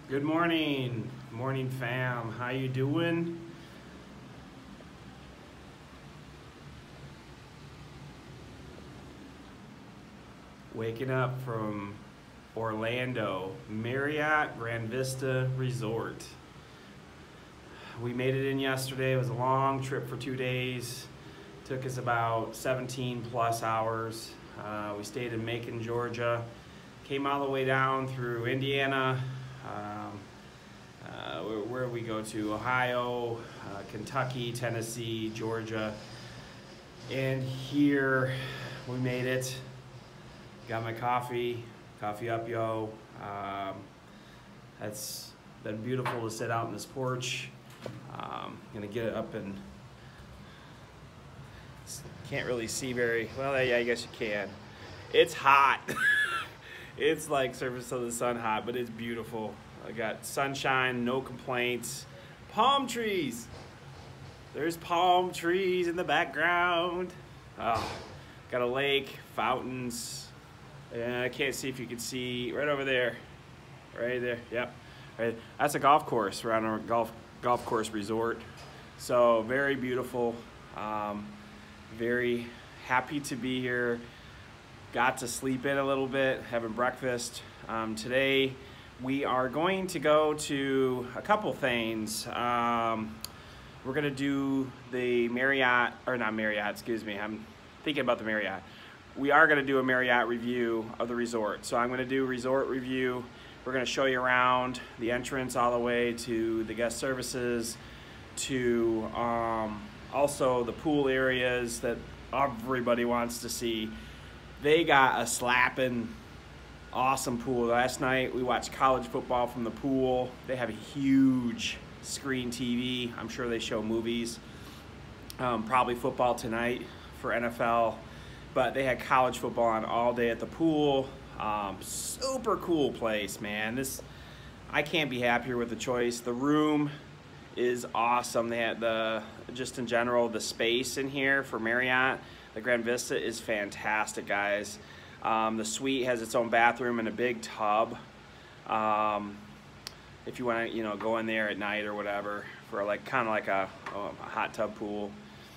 Good morning, morning fam. How you doing? Waking up from Orlando, Marriott Grand Vista Resort. We made it in yesterday. It was a long trip for 2 days. Took us about 17 plus hours. We stayed in Macon, Georgia. Came all the way down through Indiana. Where we go to? Ohio, Kentucky, Tennessee, Georgia. And here we made it. Got my coffee up, yo. That's been beautiful to sit out on this porch. Gonna get it up and can't really see very well. Yeah, I guess you can. It's hot. It's like surface of the sun hot, but it's beautiful. I got sunshine, no complaints. Palm trees. There's palm trees in the background. Oh, got a lake, fountains. And I can't see if you can see right over there. Right there, yep. Right. That's a golf course. We're on a golf course resort. So very beautiful. Very happy to be here. Got to sleep in a little bit, having breakfast. Today we are going to go to a couple things. We're gonna do the Marriott, or not Marriott, excuse me, I'm thinking about the Marriott. We are gonna do a Marriott review of the resort. So I'm gonna do a resort review. We're gonna show you around the entrance all the way to the guest services, to also the pool areas that everybody wants to see. They got a slapping awesome pool. Last night we watched college football from the pool. They have a huge screen TV. I'm sure they show movies. Probably football tonight for NFL. But they had college football on all day at the pool. Super cool place, man. I can't be happier with the choice. The room is awesome. They had just in general, the space in here for Marriott, the Grand Vista is fantastic, guys. The suite has its own bathroom and a big tub. If you want to, go in there at night or whatever for kind of like a hot tub pool.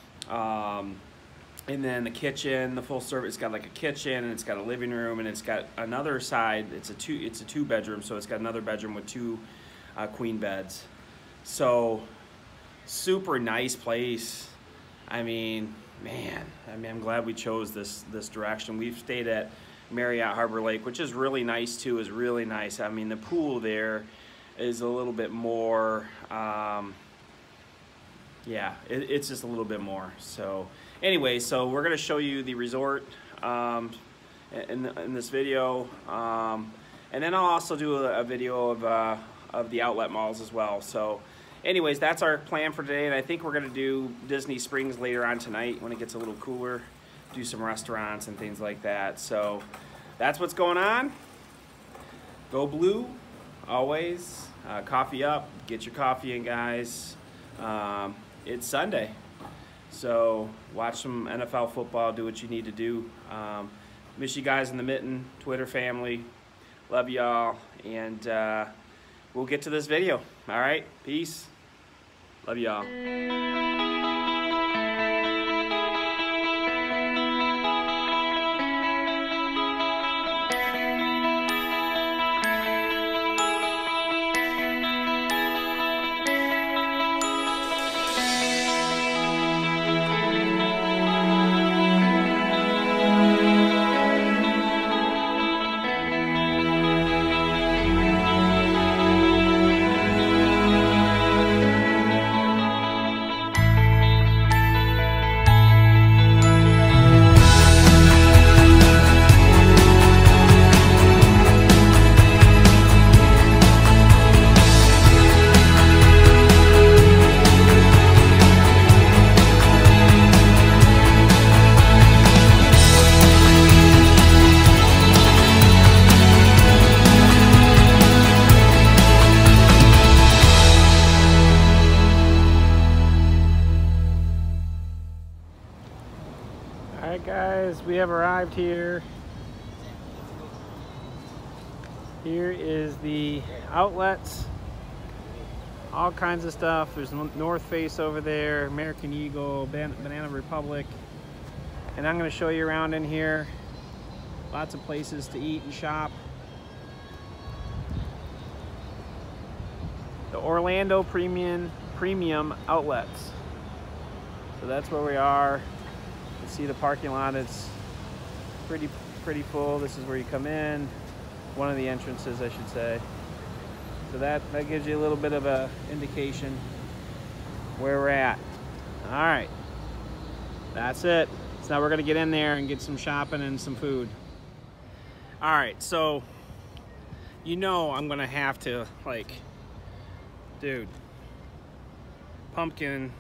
And then the kitchen, the full service, it's got like a kitchen and it's got a living room and it's got another side. It's a two bedroom, so it's got another bedroom with two queen beds. So super nice place. I mean, man, I'm glad we chose this direction. We've stayed at Marriott Harbor Lake, which is really nice too. Is really nice. I mean, the pool there is a little bit more. Yeah, it's just a little bit more. So anyway, so we're gonna show you the resort in this video, and then I'll also do a video of the outlet malls as well. So anyways, that's our plan for today, and I think we're gonna do Disney Springs later on tonight when it gets a little cooler, do some restaurants and things like that. So that's what's going on. Go blue, always. Coffee up, get your coffee in, guys. It's Sunday, so watch some NFL football, do what you need to do. Miss you guys in the Mitten Twitter family. Love y'all, and we'll get to this video. All right, peace. Love y'all. Alright guys, we have arrived here. Here is the outlets. All kinds of stuff. There's North Face over there, American Eagle, Banana Republic. And I'm going to show you around in here. Lots of places to eat and shop. The Orlando Premium Outlets. So that's where we are. You see the parking lot. It's pretty full. This is where you come in. One of the entrances, I should say. So that gives you a little bit of a indication where we're at. All right, that's it. So now we're gonna get in there and get some shopping and some food. All right, so you know I'm gonna have to, like, dude, pumpkin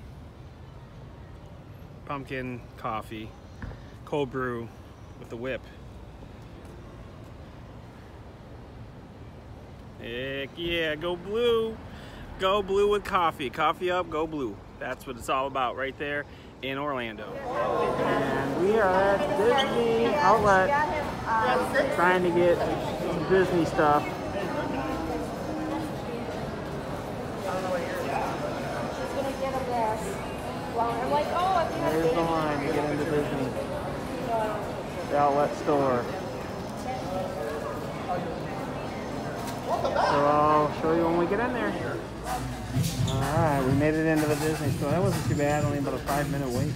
coffee, cold brew with the whip. Heck yeah, go blue. Go blue with coffee. Coffee up, go blue. That's what it's all about right there in Orlando. And we are at Disney Outlet trying to get some Disney stuff. There's the line to get into Disney. The outlet store. So I'll show you when we get in there. Alright, we made it into the Disney store. That wasn't too bad, only about a 5-minute wait.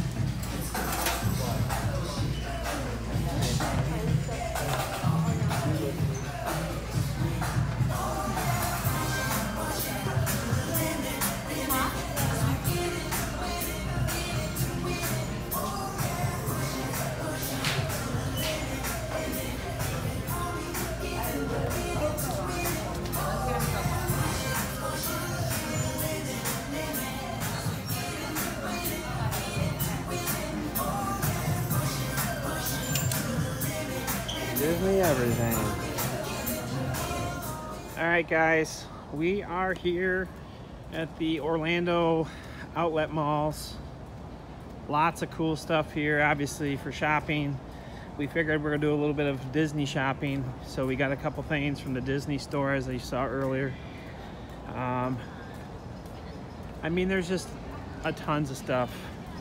Disney everything. Alright guys, we are here at the Orlando outlet malls. Lots of cool stuff here, obviously, for shopping. We figured we're gonna do a little bit of Disney shopping, so we got a couple things from the Disney store, as you saw earlier. I mean, there's just tons of stuff.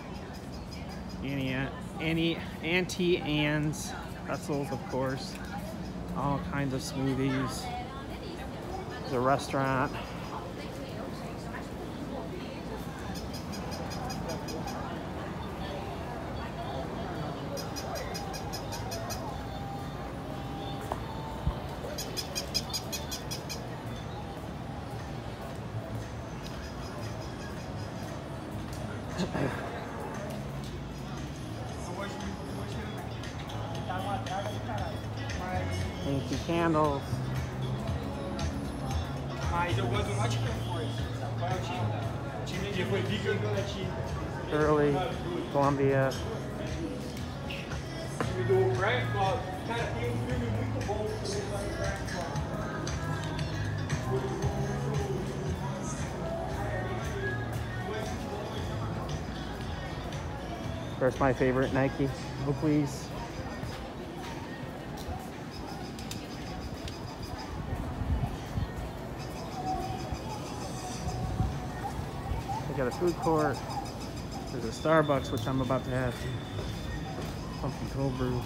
Auntie Anne's pretzels, of course. All kinds of smoothies. There's a restaurant. Fancy candles. Early Columbia. Of course, my favorite, Nike. Oh, please. We got a food court. There's a Starbucks, which I'm about to have. Pumpkin cold brew.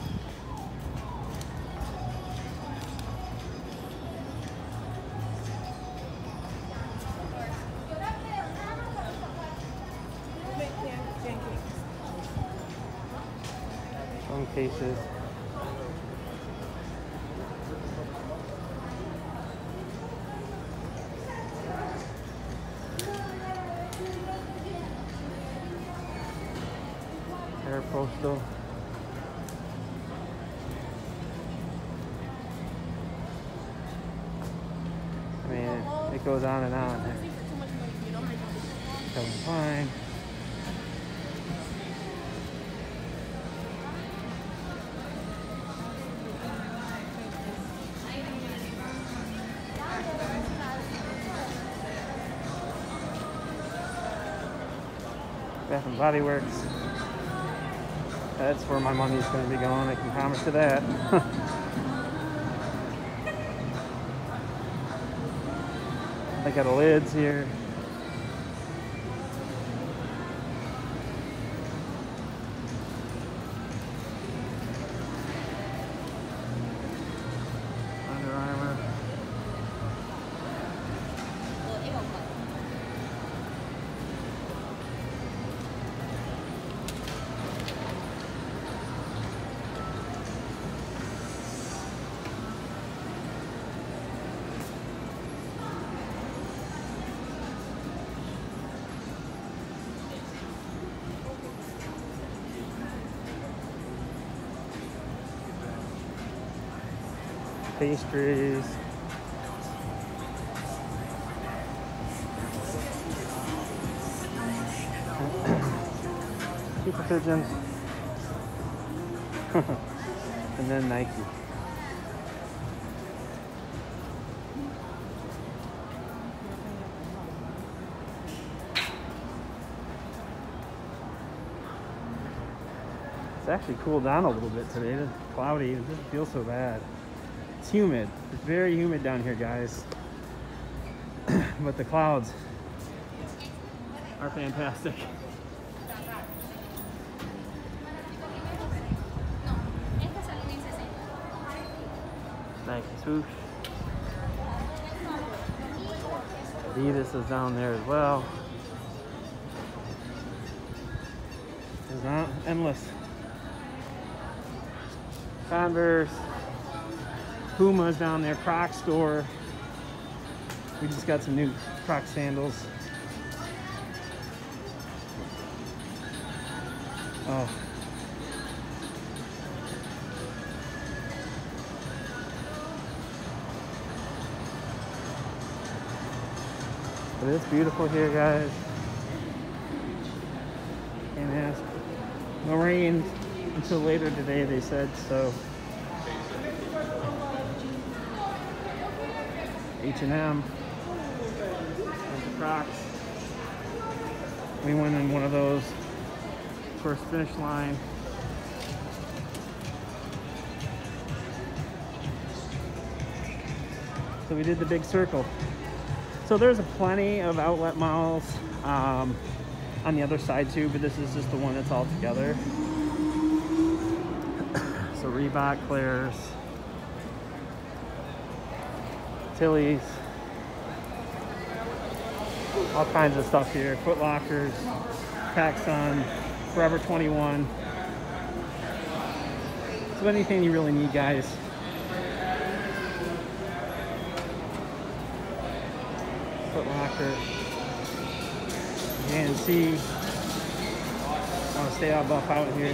Phone cases. Aeropostale. I mean, it goes on and on. Calvin Klein. Bath and Body Works. That's where my money's going to be going. I can promise you that. They got the lids here. Under Armour. Pastries. Super Pigeons. And then Nike. It's actually cooled down a little bit today. It's cloudy. It doesn't feel so bad. It's humid. It's very humid down here, guys. But the clouds are fantastic. Nike swoosh. Adidas is down there as well. It's not endless. Converse. Puma's down there. Crocs store. We just got some new Croc sandals. Oh. But it's beautiful here, guys. Can't ask. No rain until later today, they said, so. H&M. The Crocs. We went in one of those. First finish line. So we did the big circle. So there's plenty of outlet malls on the other side too, but this is just the one that's all together. So Reebok, Claire's, Tilly's, all kinds of stuff here. Foot Lockers, PacSun, Forever 21. So anything you really need, guys. Foot Locker, GNC. I want to stay all buff out here.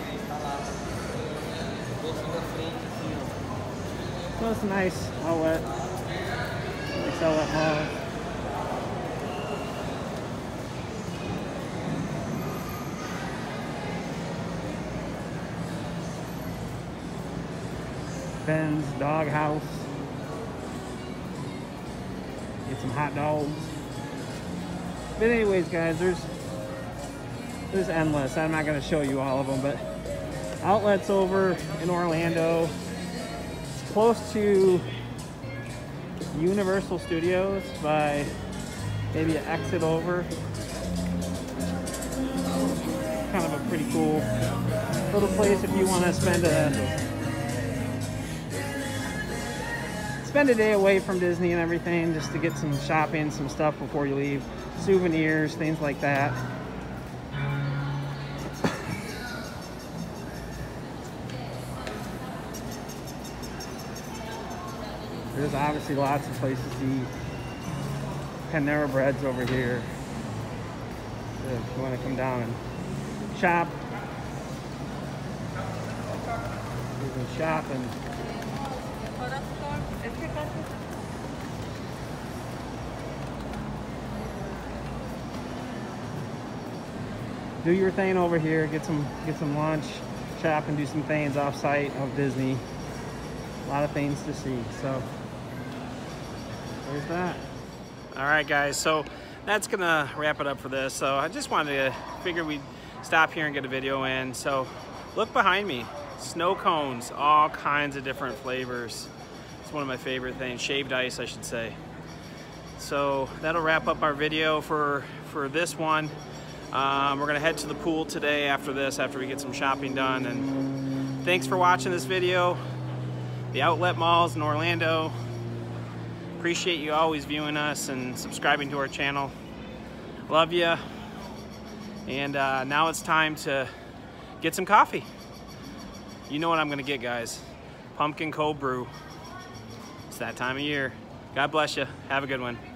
So it's a nice outlet. Nice outlet mall. Ben's Doghouse. Get some hot dogs. But anyways, guys, there's endless. I'm not going to show you all of them, but outlets over in Orlando. It's close to Universal Studios by maybe an exit over. Kind of a pretty cool little place if you want to spend a day away from Disney and everything, just to get some shopping, some stuff before you leave, souvenirs, things like that. There's obviously lots of places to eat. Panera Bread's over here. So if you want to come down and shop, you can shop and do your thing over here, get some lunch, shop and do some things off site of Disney. A lot of things to see, so there's that. All right, guys, so that's gonna wrap it up for this. So I just wanted to figure we'd stop here and get a video in. So look behind me, snow cones, all kinds of different flavors. It's one of my favorite things, shaved ice, I should say. So that'll wrap up our video for this one. We're gonna head to the pool today after this, after we get some shopping done. And thanks for watching this video. The outlet malls in Orlando. Appreciate you always viewing us and subscribing to our channel. Love you. And now it's time to get some coffee. You know what I'm gonna get, guys. Pumpkin cold brew. It's that time of year. God bless you. Have a good one.